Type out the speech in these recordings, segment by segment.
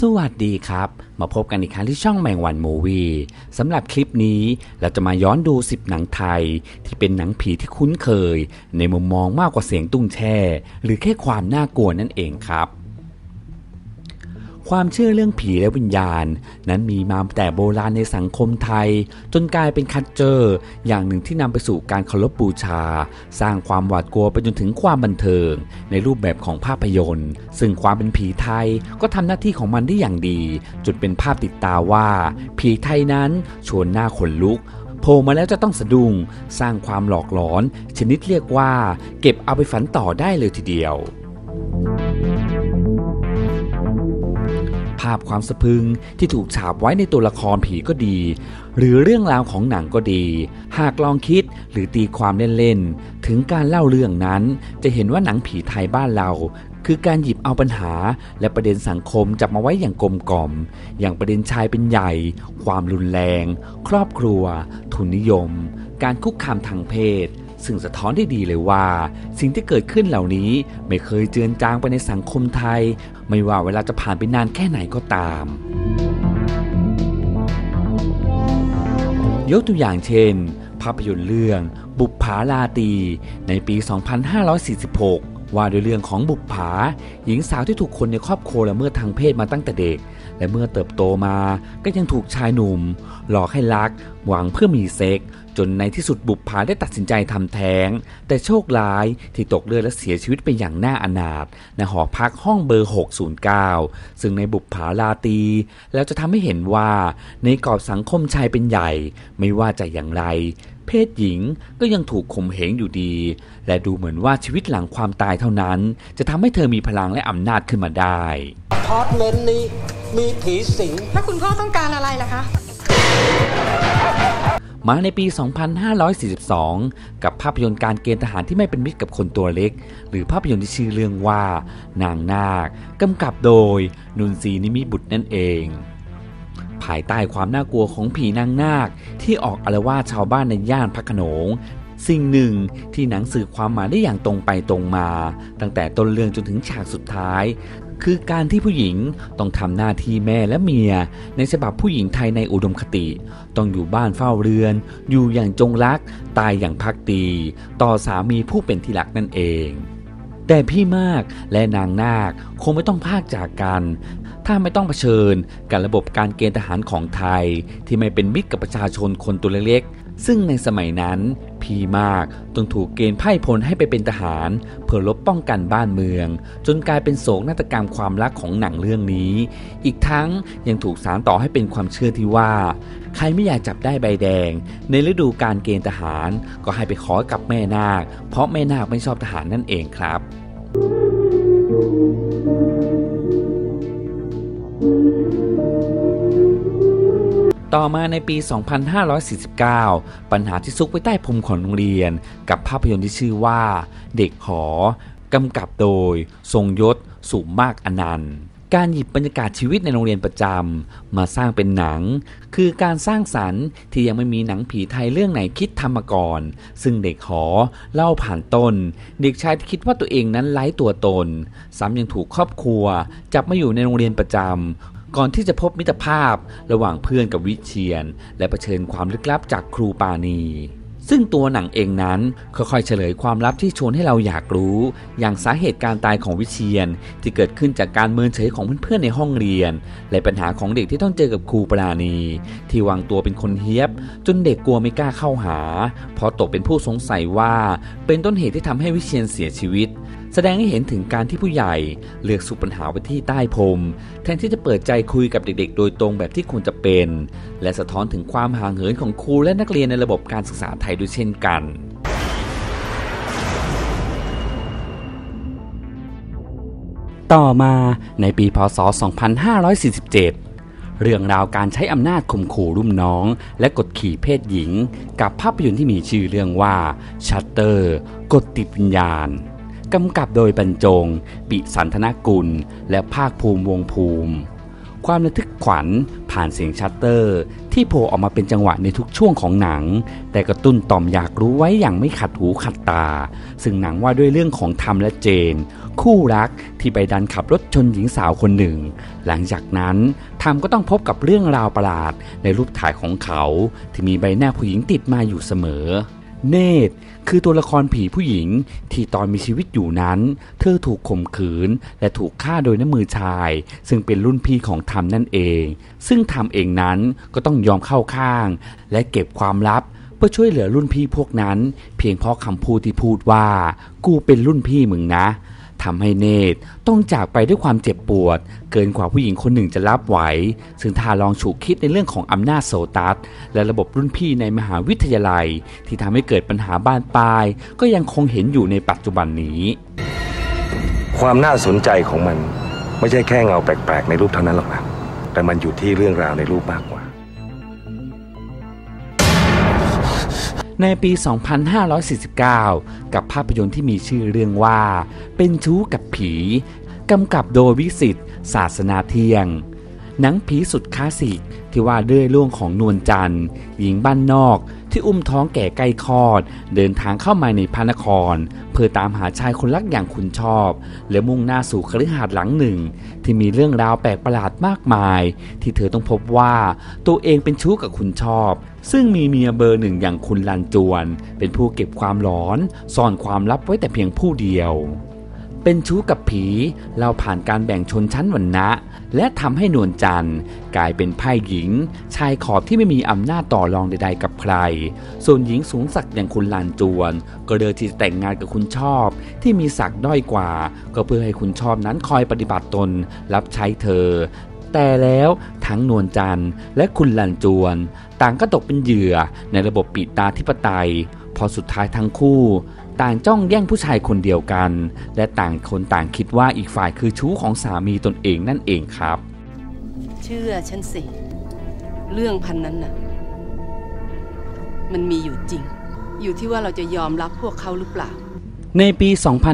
สวัสดีครับมาพบกันอีกครั้งที่ช่องแมงวันมูวี่สำหรับคลิปนี้เราจะมาย้อนดู10หนังไทยที่เป็นหนังผีที่คุ้นเคยในมุมมองมากกว่าเสียงตุ้งแช่หรือแค่ความน่ากลัวนั่นเองครับความเชื่อเรื่องผีและวิญญาณนั้นมีมาแต่โบราณในสังคมไทยจนกลายเป็นคัลเจอร์อย่างหนึ่งที่นำไปสู่การเคารพบูชาสร้างความหวาดกลัวไปจนถึงความบันเทิงในรูปแบบของภาพยนตร์ซึ่งความเป็นผีไทยก็ทำหน้าที่ของมันได้อย่างดีจนเป็นภาพติดตาว่าผีไทยนั้นชวนหน้าขนลุกโผล่มาแล้วจะต้องสะดุ้งสร้างความหลอกหลอนชนิดเรียกว่าเก็บเอาไปฝันต่อได้เลยทีเดียวภาพความสะพรึงที่ถูกฉาบไว้ในตัวละครผีก็ดีหรือเรื่องราวของหนังก็ดีหากลองคิดหรือตีความเล่นๆถึงการเล่าเรื่องนั้นจะเห็นว่าหนังผีไทยบ้านเราคือการหยิบเอาปัญหาและประเด็นสังคมจับมาไว้อย่างกลมกล่อมอย่างประเด็นชายเป็นใหญ่ความรุนแรงครอบครัวทุนนิยมการคุกคามทางเพศซึ่งสะท้อนได้ดีเลยว่าสิ่งที่เกิดขึ้นเหล่านี้ไม่เคยเจือนจางไปในสังคมไทยไม่ว่าเวลาจะผ่านไปนานแค่ไหนก็ตามยกตัวอย่างเช่นภาพยนตร์เรื่องบุปผาราตรีในปี 2546 ว่าด้วยเรื่องของบุปผาหญิงสาวที่ถูกคนในครอบครัวละเมิดทางเพศมาตั้งแต่เด็กและเมื่อเติบโตมาก็ยังถูกชายหนุ่มหลอกให้รักหวังเพื่อมีเซ็กจนในที่สุดบุปผาได้ตัดสินใจทำแท้งแต่โชคร้ายที่ตกเลือดและเสียชีวิตไปอย่างน่าอนาถในหอพักห้องเบอร์ 609 ซึ่งในบุปผาราตรีแล้วจะทำให้เห็นว่าในกรอบสังคมชายเป็นใหญ่ไม่ว่าจะอย่างไรเพศหญิงก็ยังถูกข่มเหงอยู่ดีและดูเหมือนว่าชีวิตหลังความตายเท่านั้นจะทำให้เธอมีพลังและอำนาจขึ้นมาได้อพาร์ตเมนต์นี้มีผีสิงแล้วคุณพ่อต้องการอะไรล่ะคะมาในปี 2542 กับภาพยนตร์การเกณฑ์ทหารที่ไม่เป็นมิตรกับคนตัวเล็กหรือภาพยนตร์ที่ชื่อเรื่องว่านางนาคกำกับโดยนุนศรีนิมิบุตรนั่นเองภายใต้ความน่ากลัวของผีนางนาคที่ออกอาละวาดชาวบ้านในย่านพระโขนงสิ่งหนึ่งที่หนังสื่อความหมายได้อย่างตรงไปตรงมาตั้งแต่ต้นเรื่องจนถึงฉากสุดท้ายคือการที่ผู้หญิงต้องทำหน้าที่แม่และเมียในฉบับผู้หญิงไทยในอุดมคติต้องอยู่บ้านเฝ้าเรือนอยู่อย่างจงรักตายอย่างภักดีต่อสามีผู้เป็นที่รักนั่นเองแต่พี่มากและนางนาคคงไม่ต้องพากจากกันถ้าไม่ต้องเผชิญกับระบบการเกณฑ์ทหารของไทยที่ไม่เป็นมิตรกับประชาชนคนตัวเล็กๆซึ่งในสมัยนั้นพี่มากต้องถูกเกณฑ์ไพร่พลให้ไปเป็นทหารเพื่อรบป้องกันบ้านเมืองจนกลายเป็นโศกนาฏกรรมความรักของหนังเรื่องนี้อีกทั้งยังถูกสานต่อให้เป็นความเชื่อที่ว่าใครไม่อยากจับได้ใบแดงในฤดูการเกณฑ์ทหารก็ให้ไปขอกับแม่นาคเพราะแม่นาคไม่ชอบทหารนั่นเองครับต่อมาในปี 2549 ปัญหาที่ซุกไว้ใต้พรมของโรงเรียนกับภาพยนตร์ที่ชื่อว่าเด็กหอกำกับโดยทรงยศสุมากอนันต์การหยิบบรรยากาศชีวิตในโรงเรียนประจำมาสร้างเป็นหนังคือการสร้างสรรค์ที่ยังไม่มีหนังผีไทยเรื่องไหนคิดทำมาก่อนซึ่งเด็กหอเล่าผ่านต้นเด็กชายที่คิดว่าตัวเองนั้นไร้ตัวตนซ้ำยังถูกครอบครัวจับมาอยู่ในโรงเรียนประจำก่อนที่จะพบมิตรภาพระหว่างเพื่อนกับวิเชียรและเผชิญความลึกลับจากครูปาณีซึ่งตัวหนังเองนั้นค่อยๆเฉลยความลับที่ชวนให้เราอยากรู้อย่างสาเหตุการตายของวิเชียรที่เกิดขึ้นจากการเมินเฉยของเพื่อนๆในห้องเรียนและปัญหาของเด็กที่ต้องเจอกับครูปาณีที่วางตัวเป็นคนเฮี้ยบจนเด็กกลัวไม่กล้าเข้าหาเพราะตกเป็นผู้สงสัยว่าเป็นต้นเหตุที่ทำให้วิเชียรเสียชีวิตแสดงให้เห็นถึงการที่ผู้ใหญ่เลือกซุกปัญหาไว้ที่ใต้พรมแทนที่จะเปิดใจคุยกับเด็กๆโดยตรงแบบที่ควรจะเป็นและสะท้อนถึงความห่างเหินของครูและนักเรียนในระบบการศึกษาไทยด้วยเช่นกันต่อมาในปีพ.ศ. 2547 เรื่องราวการใช้อำนาจข่มขู่รุ่นน้องและกดขี่เพศหญิงกับภาพยนตร์ที่มีชื่อเรื่องว่าชัตเตอร์กดติดวิญญาณกำกับโดยบรรจง ปิสันธนกุลและภาคภูมิวงภูมิความระทึกขวัญผ่านเสียงชัตเตอร์ที่โผล่ออกมาเป็นจังหวะในทุกช่วงของหนังแต่กระตุ้นต่อมอยากรู้ไว้อย่างไม่ขัดหูขัดตาซึ่งหนังว่าด้วยเรื่องของทอมและเจนคู่รักที่ไปดันขับรถชนหญิงสาวคนหนึ่งหลังจากนั้นทอมก็ต้องพบกับเรื่องราวประหลาดในรูปถ่ายของเขาที่มีใบหน้าผู้หญิงติดมาอยู่เสมอเนตรคือตัวละครผีผู้หญิงที่ตอนมีชีวิตอยู่นั้นเธอถูกข่มขืนและถูกฆ่าโดยน้ำมือชายซึ่งเป็นรุ่นพี่ของทอมนั่นเองซึ่งทอมเองนั้นก็ต้องยอมเข้าข้างและเก็บความลับเพื่อช่วยเหลือรุ่นพี่พวกนั้นเพียงเพราะคำพูดที่พูดว่ากูเป็นรุ่นพี่มึงนะทำให้เนตรต้องจากไปด้วยความเจ็บปวดเกินกว่าผู้หญิงคนหนึ่งจะรับไหวซึ่งถ้าลองฉุกคิดในเรื่องของอำนาจโซตัสและระบบรุ่นพี่ในมหาวิทยาลัยที่ทำให้เกิดปัญหาบานปลายก็ยังคงเห็นอยู่ในปัจจุบันนี้ความน่าสนใจของมันไม่ใช่แค่เงาแปลกๆในรูปเท่านั้นหรอกนะแต่มันอยู่ที่เรื่องราวในรูปมากกว่าในปี 2549 กับภาพยนตร์ที่มีชื่อเรื่องว่าเป็นชู้กับผีกำกับโดยวิสิต ศาสนาเที่ยงหนังผีสุดคลาสสิกที่ว่าด้วยเรื่องของนวลจันทร์หญิงบ้านนอกที่อุ้มท้องแก่ใกล้คลอดเดินทางเข้ามาในพระนครเพื่อตามหาชายคนรักอย่างคุณชอบและมุ่งหน้าสู่คฤหาสน์หลังหนึ่งที่มีเรื่องราวแปลกประหลาดมากมายที่เธอต้องพบว่าตัวเองเป็นชู้กับคุณชอบซึ่งมีเมียเบอร์หนึ่งอย่างคุณลันจวนเป็นผู้เก็บความหลอนซ่อนความลับไว้แต่เพียงผู้เดียวเป็นชู้กับผีเราผ่านการแบ่งชนชั้นวรรณะและทำให้นวลจันทร์กลายเป็นไพ่หญิงชายขอบที่ไม่มีอำนาจต่อรองใดๆกับใครส่วนหญิงสูงศักดิ์อย่างคุณลานจวนก็เลือกที่จะแต่งงานกับคุณชอบที่มีศักดิ์ด้อยกว่าก็เพื่อให้คุณชอบนั้นคอยปฏิบัติตนรับใช้เธอแต่แล้วทั้งนวลจันทร์และคุณลันจวนต่างก็ตกเป็นเหยื่อในระบบปิตาธิปไตยพอสุดท้ายทั้งคู่ต่างจ้องแย่งผู้ชายคนเดียวกันและต่างคนต่างคิดว่าอีกฝ่ายคือชู้ของสามีตนเองนั่นเองครับเชื่อฉันสิเรื่องพันนั้นน่ะมันมีอยู่จริงอยู่ที่ว่าเราจะยอมรับพวกเขาหรือเปล่าในปี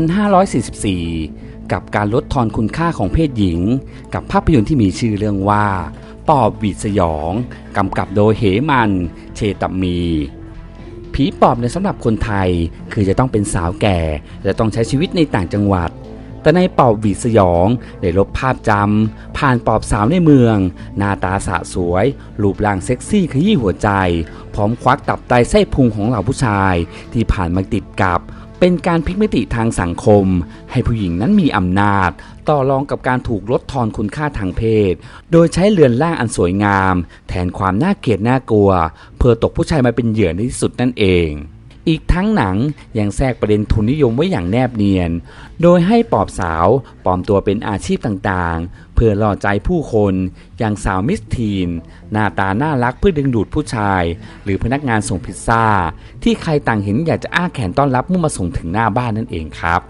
2544 กับการลดทอนคุณค่าของเพศหญิงกับภาพยนตร์ที่มีชื่อเรื่องว่าปอบหวีดสยองกำกับโดยเหมันเชตมีผีปอบในสำหรับคนไทยคือจะต้องเป็นสาวแก่และต้องใช้ชีวิตในต่างจังหวัดแต่ในปอบหวีดสยองได้ลบภาพจำผ่านปอบสาวในเมืองหน้าตาสะสวยรูปร่างเซ็กซี่ขยี้หัวใจพร้อมควักตับไตไส้พุงของเหล่าผู้ชายที่ผ่านมาติดกับเป็นการพลิกมิติทางสังคมให้ผู้หญิงนั้นมีอำนาจต่อรองกับการถูกลดทอนคุณค่าทางเพศโดยใช้เรือนร่างอันสวยงามแทนความน่าเกลียดน่ากลัวเพื่อตกผู้ชายมาเป็นเหยื่อในที่สุดนั่นเองอีกทั้งหนังยังแทรกประเด็นทุนนิยมไว้อย่างแนบเนียนโดยให้ปอบสาวปลอมตัวเป็นอาชีพต่างๆเพื่อล่อใจผู้คนอย่างสาวมิสทีนหน้าตาน่ารักเพื่อดึงดูดผู้ชายหรือพนักงานส่งพิซซ่าที่ใครต่างเห็นอยากจะอ้าแขนต้อนรับเมื่อมาส่งถึงหน้าบ้านนั่นเองครับ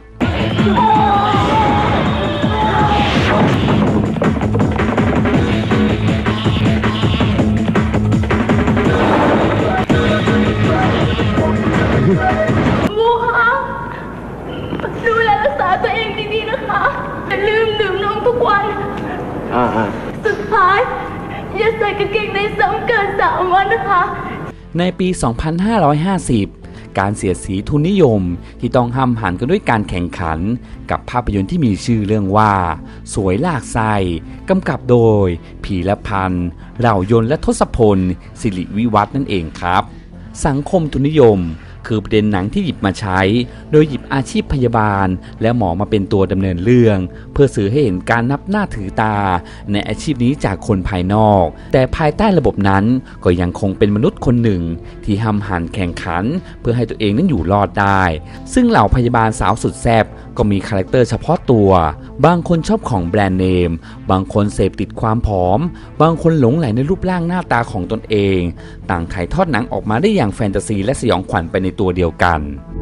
บูคะดูแลรักษาตัวเองดีๆนะคะอย่าลืมดื่มนมทุกวันสุดท้ายอย่าใส่กางเกงในซ้ำเกิน3 วันนะคะในปี 2550 การเสียดสีทุนนิยมที่ต้องห้ำหันกันด้วยการแข่งขันกับภาพยนตร์ที่มีชื่อเรื่องว่าสวยลากไส้กำกับโดยพีรพันธ์เหล่ายนต์และทศพลสิริวิวัฒน์นั่นเองครับสังคมทุนนิยมคือประเด็นหนังที่หยิบมาใช้โดยหยิบอาชีพพยาบาลและหมอมาเป็นตัวดำเนินเรื่องเพื่อสื่อให้เห็นการนับหน้าถือตาในอาชีพนี้จากคนภายนอกแต่ภายใต้ระบบนั้นก็ยังคงเป็นมนุษย์คนหนึ่งที่ห้ำหั่นแข่งขันเพื่อให้ตัวเองนั้นอยู่รอดได้ซึ่งเหล่าพยาบาลสาวสุดแซ่บก็มีคาแรคเตอร์เฉพาะตัวบางคนชอบของแบรนด์เนมบางคนเสพติดความผอมบางคนหลงใหลในรูปร่างหน้าตาของตนเองต่างถ่ายทอดหนังออกมาได้อย่างแฟนตาซีและสยองขวัญไปในตัวเดียวกัน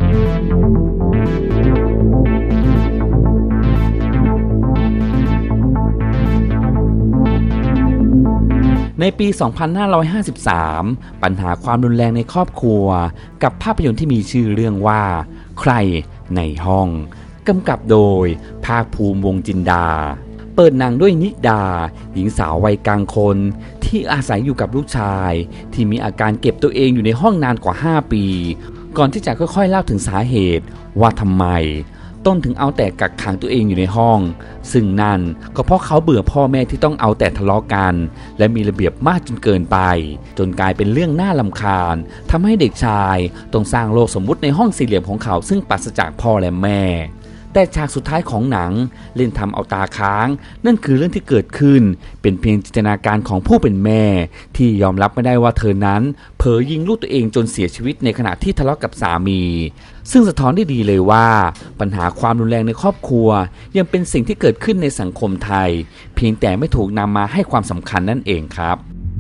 ในปี 2553 ปัญหาความรุนแรงในครอบครัวกับภาพยนตร์ที่มีชื่อเรื่องว่าใครในห้องกำกับโดยภาคภูมิวงศ์จินดาเปิดหนังด้วยนิดาหญิงสาววัยกลางคนที่อาศัยอยู่กับลูกชายที่มีอาการเก็บตัวเองอยู่ในห้องนานกว่า5 ปีก่อนที่จะค่อยๆเล่าถึงสาเหตุว่าทำไมต้นถึงเอาแต่กักขังตัวเองอยู่ในห้องซึ่งนั่นก็เพราะเขาเบื่อพ่อแม่ที่ต้องเอาแต่ทะเลาะกันและมีระเบียบมากจนเกินไปจนกลายเป็นเรื่องน่ารำคาญทำให้เด็กชายต้องสร้างโลกสมมุติในห้องสี่เหลี่ยมของเขาซึ่งปราศจากพ่อและแม่แต่ฉากสุดท้ายของหนังเล่นทำเอาตาค้างนั่นคือเรื่องที่เกิดขึ้นเป็นเพียงจินตนาการของผู้เป็นแม่ที่ยอมรับไม่ได้ว่าเธอนั้นเผลอยิงลูกตัวเองจนเสียชีวิตในขณะที่ทะเลาะกับสามีซึ่งสะท้อนได้ดีเลยว่าปัญหาความรุนแรงในครอบครัวยังเป็นสิ่งที่เกิดขึ้นในสังคมไทยเพียงแต่ไม่ถูกนำมาให้ความสำคัญนั่นเองครับ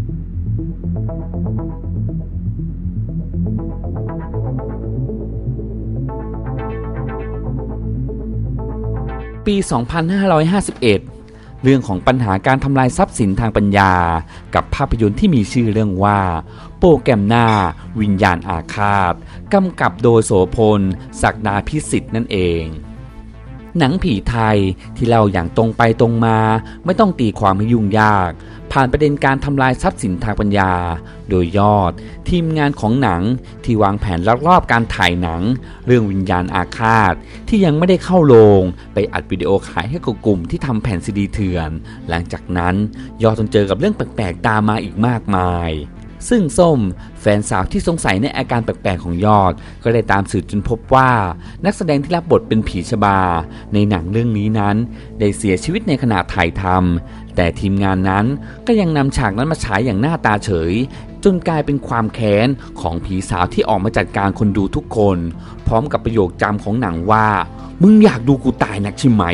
ปี 2551 เรื่องของปัญหาการทำลายทรัพย์สินทางปัญญากับภาพยนตร์ที่มีชื่อเรื่องว่าโปรแกรมหน้าวิญญาณอาฆาตกำกับโดยโสพลศักดาพิสิทธิ์นั่นเองหนังผีไทยที่เล่าอย่างตรงไปตรงมาไม่ต้องตีความให้ยุ่งยากผ่านประเด็นการทำลายทรัพย์สินทางปัญญาโดยยอดทีมงานของหนังที่วางแผนลักลอบการถ่ายหนังเรื่องวิญญาณอาฆาตที่ยังไม่ได้เข้าโรงไปอัดวิดีโอขายให้กับกลุ่มที่ทำแผ่นซีดีเถื่อนหลังจากนั้นยอดต้องเจอกับเรื่องแปลกๆตามมาอีกมากมายซึ่งส้มแฟนสาวที่สงสัยในอาการแปลกๆของยอดก็ได้ตามสืบจนพบว่านักแสดงที่รับบทเป็นผีชบาในหนังเรื่องนี้นั้นได้เสียชีวิตในขณะถ่ายทำแต่ทีมงานนั้นก็ยังนำฉากนั้นมาฉายอย่างหน้าตาเฉยจนกลายเป็นความแค้นของผีสาวที่ออกมาจัดการคนดูทุกคนพร้อมกับประโยคจำของหนังว่ามึงอยากดูกูตายนักใช่ไหม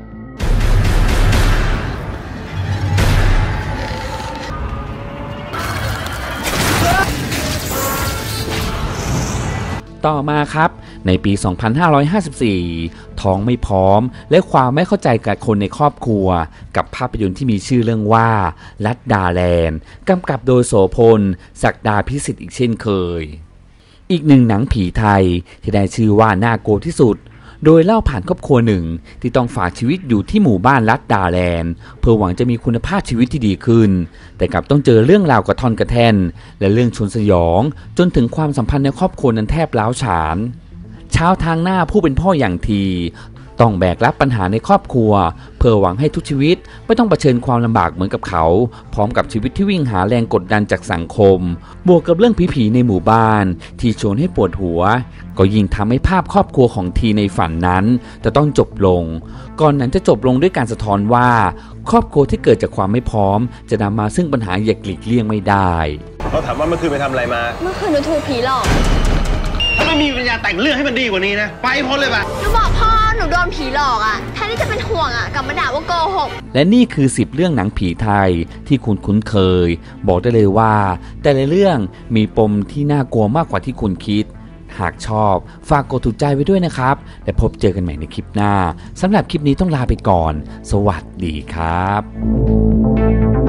ต่อมาครับในปี 2554 ท้องไม่พร้อมและความไม่เข้าใจกับคนในครอบครัวกับภาพยนตร์ที่มีชื่อเรื่องว่าลัดดาแลนด์กำกับโดยโสพลศักดาพิสิทธิ์อีกเช่นเคยอีกหนึ่งหนังผีไทยที่ได้ชื่อว่าน่ากลัวที่สุดโดยเล่าผ่านครอบครัวหนึ่งที่ต้องฝากชีวิตอยู่ที่หมู่บ้านลัดดาแลนด์เพื่อหวังจะมีคุณภาพชีวิตที่ดีขึ้นแต่กลับต้องเจอเรื่องราวกระท่อนกระแท่นและเรื่องชวนสยองจนถึงความสัมพันธ์ในครอบครัวนั้นแทบร้าวฉานเช้าทางหน้าผู้เป็นพ่ออย่างทีต้องแบกรับปัญหาในครอบครัวเพื่อหวังให้ทุกชีวิตไม่ต้องเผชิญความลำบากเหมือนกับเขาพร้อมกับชีวิตที่วิ่งหาแรงกดดันจากสังคมบวกกับเรื่องผีๆในหมู่บ้านที่ชวนให้ปวดหัวก็ยิ่งทำให้ภาพครอบครัวของทีในฝันนั้นจะต้องจบลงก่อนนั้นจะจบลงด้วยการสะท้อนว่าครอบครัวที่เกิดจากความไม่พร้อมจะนำมาซึ่งปัญหาอย่าหลีกเลี่ยงไม่ได้เราถามว่าเมื่อคืนไปทำอะไรมาเมื่อคืนหนูถูกผีหลอกถ้าไม่มีปัญญาแต่งเรื่องให้มันดีกว่านี้นะไปพ้นเลยป่ะหนูบอกพ่อหนูโดนผีหลอกอ่ะแทนที่จะเป็นห่วงอ่ะกลับมาด่าว่าโกหกและนี่คือ10เรื่องหนังผีไทยที่คุณคุ้นเคยบอกได้เลยว่าแต่ละเรื่องมีปมที่น่ากลัวมากกว่าที่คุณคิดหากชอบฝากกดถูกใจไว้ด้วยนะครับและพบเจอกันใหม่ในคลิปหน้าสำหรับคลิปนี้ต้องลาไปก่อนสวัสดีครับ